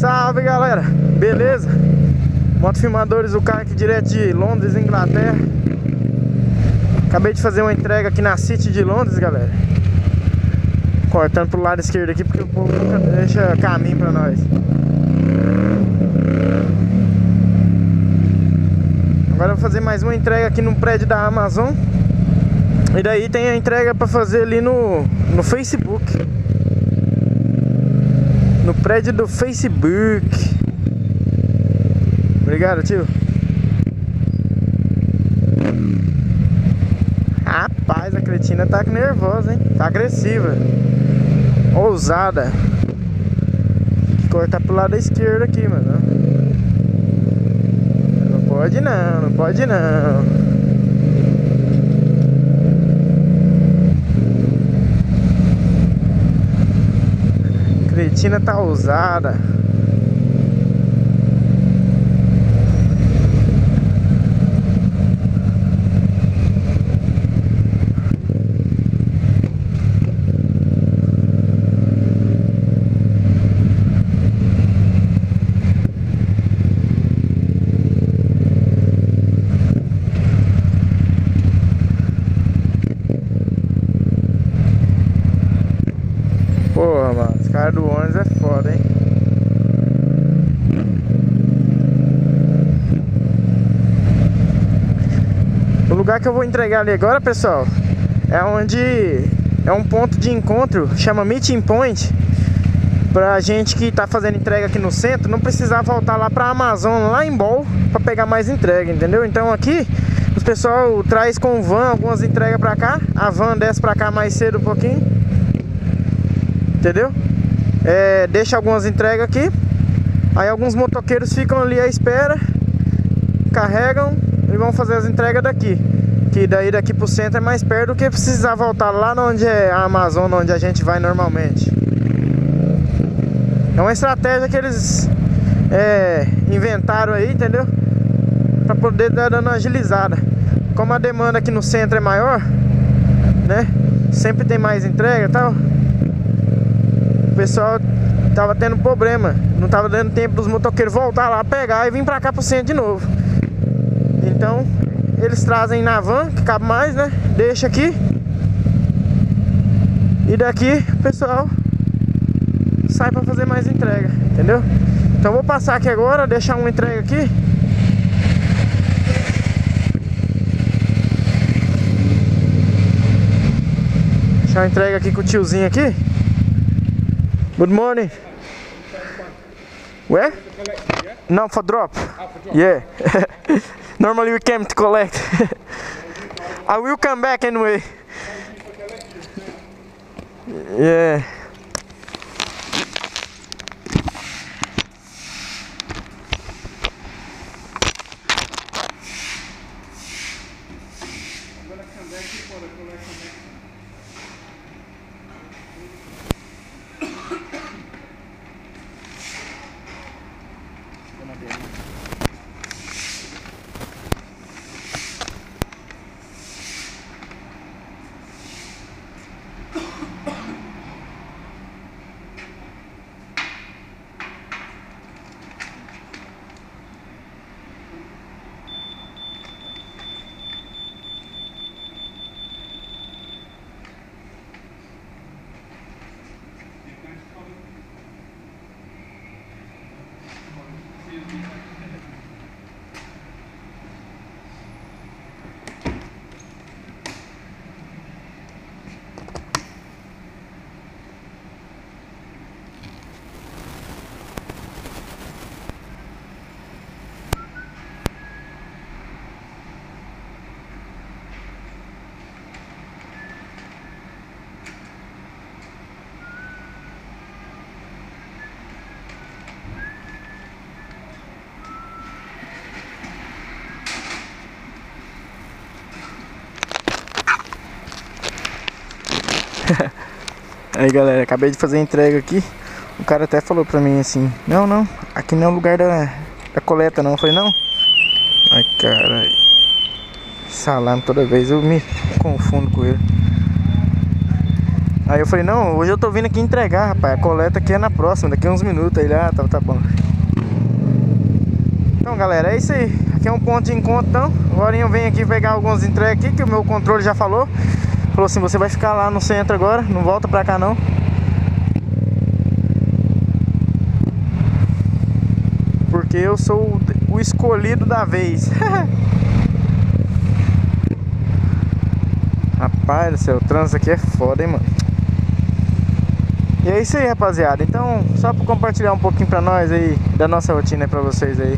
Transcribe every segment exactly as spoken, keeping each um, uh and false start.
Salve galera, beleza? Motofilmadores do carro aqui direto de Londres, Inglaterra. Acabei de fazer uma entrega aqui na City de Londres, galera. Cortando pro lado esquerdo aqui porque o povo nunca deixa caminho pra nós. Agora eu vou fazer mais uma entrega aqui no prédio da Amazon. E daí tem a entrega pra fazer ali no, no Facebook. No prédio do Facebook. Obrigado, tio. Rapaz, a cretina tá nervosa, hein? Tá agressiva. Ousada. Cortar pro lado da esquerda aqui, mano. Não pode não, não pode não. Cretina tá ousada. Porra, mano, os caras do ônibus é foda, hein? O lugar que eu vou entregar ali agora, pessoal, é onde é um ponto de encontro, chama Meeting Point. Pra gente que tá fazendo entrega aqui no centro, não precisar voltar lá pra Amazon, lá em Bol, pra pegar mais entrega, entendeu? Então aqui, o pessoal traz com van algumas entregas pra cá. A van desce pra cá mais cedo um pouquinho, entendeu? É, deixa algumas entregas aqui. Aí alguns motoqueiros ficam ali à espera, carregam e vão fazer as entregas daqui. Que daí daqui pro centro é mais perto do que precisar voltar lá onde é a Amazon, onde a gente vai normalmente. É uma estratégia que eles é, inventaram aí, entendeu? Pra poder dar dando uma agilizada. Como a demanda aqui no centro é maior, né? Sempre tem mais entrega e tal. O pessoal tava tendo problema, não tava dando tempo dos motoqueiros voltar lá, pegar e vir pra cá pro centro de novo. Então eles trazem na van, que cabe mais, né? Deixa aqui. E daqui o pessoal sai pra fazer mais entrega, entendeu? Então eu vou passar aqui agora, deixar uma entrega aqui. Deixar uma entrega aqui com o tiozinho aqui. Good morning. Where? No, for drop. Yeah. Normally we came to collect. I will come back anyway. Yeah. I'm gonna come back for the collection. Aí galera, acabei de fazer a entrega aqui. O cara até falou pra mim assim: Não, não, aqui não é o lugar da, da coleta não. Eu falei: Não. Ai caralho, salame, toda vez eu me confundo com ele. Aí eu falei, não, hoje eu tô vindo aqui entregar, rapaz. A coleta aqui é na próxima, daqui a uns minutos. Aí ele, ah, tá, tá bom. Então, galera, é isso aí. Aqui é um ponto de encontro, então. Agora eu venho aqui pegar algumas entregas aqui, que o meu controle já falou. Falou assim, você vai ficar lá no centro agora, não volta pra cá não. Porque eu sou o escolhido da vez. Rapaz do céu, o trânsito aqui é foda, hein, mano. E é isso aí, rapaziada. Então, só pra compartilhar um pouquinho pra nós aí, da nossa rotina aí pra vocês aí.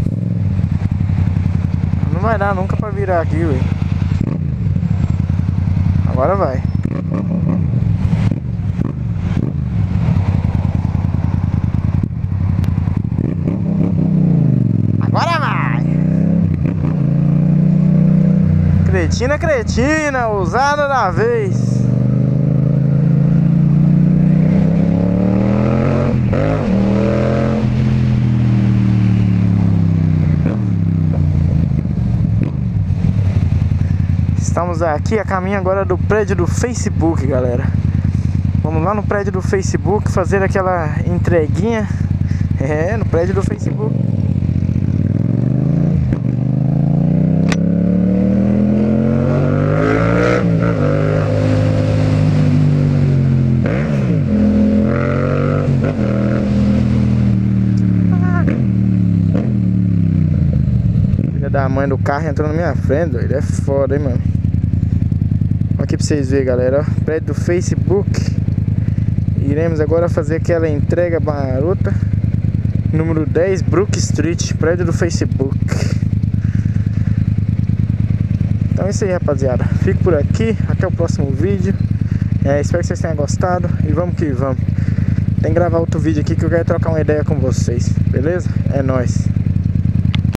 Não vai dar nunca pra virar aqui, velho. Agora vai. Agora vai. Cretina, cretina, ousada da vez. Estamos aqui a caminho agora do prédio do Facebook, galera. Vamos lá no prédio do Facebook fazer aquela entreguinha. É, no prédio do Facebook. Filha da mãe do carro entrou na minha frente, doido. É foda, hein, mano. Aqui pra vocês verem, galera, ó, prédio do Facebook. Iremos agora fazer aquela entrega marota. Número dez, Brook Street, prédio do Facebook. Então é isso aí, rapaziada. Fico por aqui, até o próximo vídeo. é, Espero que vocês tenham gostado. E vamos que vamos. Tem que gravar outro vídeo aqui que eu quero trocar uma ideia com vocês. Beleza? É nóis.